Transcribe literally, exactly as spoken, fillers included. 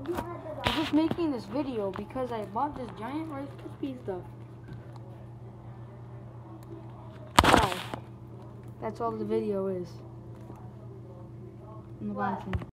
I'm just making this video because I bought this Giant Rice Krispie stuff. Wow. That's all the video is. Unboxing.